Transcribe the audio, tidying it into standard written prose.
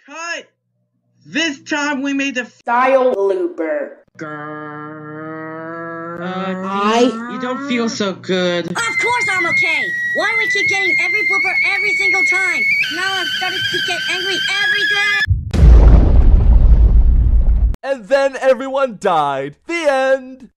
Cut! This time we made the style blooper. You don't feel so good. Of course I'm okay. Why do we keep getting every blooper every single time? Now I've started to get angry every day. And then everyone died. The end.